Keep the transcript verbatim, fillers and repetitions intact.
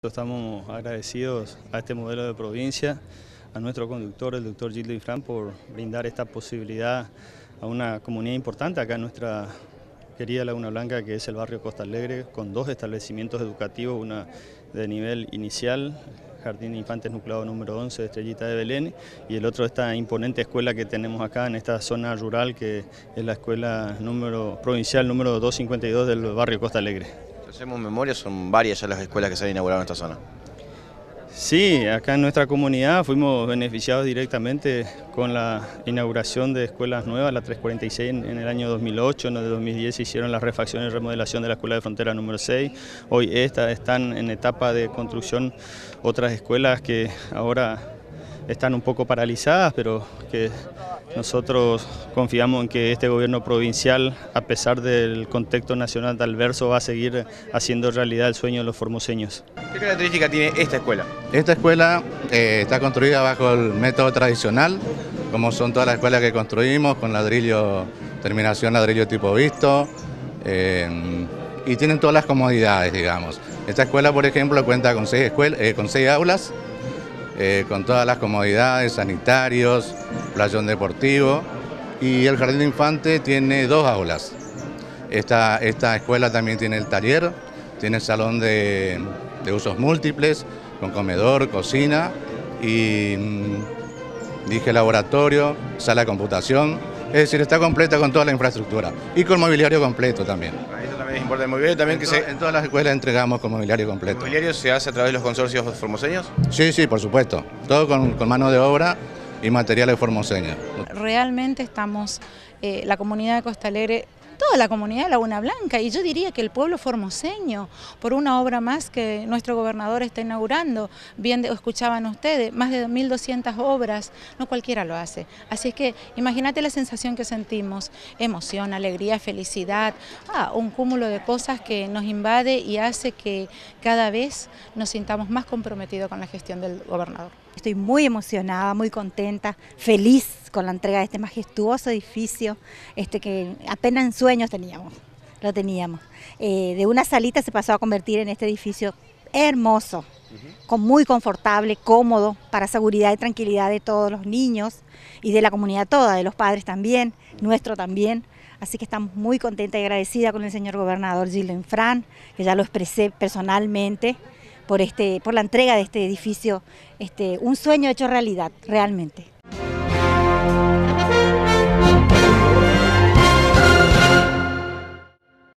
Estamos agradecidos a este modelo de provincia, a nuestro conductor, el doctor Gildo Infran, por brindar esta posibilidad a una comunidad importante acá en nuestra querida Laguna Blanca, que es el barrio Costa Alegre, con dos establecimientos educativos, una de nivel inicial, Jardín de Infantes Nucleado número once de Estrellita de Belén, y el otro esta imponente escuela que tenemos acá en esta zona rural, que es la escuela número, provincial número doscientos cincuenta y dos del barrio Costa Alegre. Si hacemos memoria, son varias ya las escuelas que se han inaugurado en esta zona. Sí, acá en nuestra comunidad fuimos beneficiados directamente con la inauguración de escuelas nuevas, la trescientos cuarenta y seis en el año dos mil ocho, en el dos mil diez se hicieron las refacciones y remodelación de la escuela de frontera número seis, hoy esta, están en etapa de construcción otras escuelas que ahora están un poco paralizadas, pero que nosotros confiamos en que este gobierno provincial, a pesar del contexto nacional adverso, va a seguir haciendo realidad el sueño de los formoseños. ¿Qué característica tiene esta escuela? Esta escuela eh, está construida bajo el método tradicional, como son todas las escuelas que construimos, con ladrillo, terminación ladrillo tipo visto, eh, y tienen todas las comodidades, digamos. Esta escuela, por ejemplo, cuenta con seis, escuelas, eh, con seis aulas, Eh, con todas las comodidades, sanitarios, playón deportivo, y el jardín de infante tiene dos aulas. Esta, esta escuela también tiene el taller, tiene salón de, de usos múltiples, con comedor, cocina y dije laboratorio, sala de computación, es decir, está completa con toda la infraestructura y con mobiliario completo también. Eso también es importante, el mobiliario también en, que to se... en todas las escuelas entregamos con mobiliario completo. ¿El mobiliario se hace a través de los consorcios formoseños? Sí, sí, por supuesto, todo con, con mano de obra y materiales formoseños. Realmente estamos, eh, la comunidad de Costa Alegre, toda la comunidad de Laguna Blanca, y yo diría que el pueblo formoseño, por una obra más que nuestro gobernador está inaugurando, bien de, escuchaban ustedes, más de mil doscientas obras, no cualquiera lo hace. Así es que imagínate la sensación que sentimos, emoción, alegría, felicidad, ah, un cúmulo de cosas que nos invade y hace que cada vez nos sintamos más comprometidos con la gestión del gobernador. Estoy muy emocionada, muy contenta, feliz con la entrega de este majestuoso edificio, este que apenas en sueños teníamos, lo teníamos. Eh, de una salita se pasó a convertir en este edificio hermoso, uh-huh. con muy confortable, cómodo, para seguridad y tranquilidad de todos los niños y de la comunidad toda, de los padres también, nuestro también. Así que estamos muy contentas y agradecidas con el señor gobernador Gildo Infran, que ya lo expresé personalmente, por, este, por la entrega de este edificio, este, un sueño hecho realidad, realmente.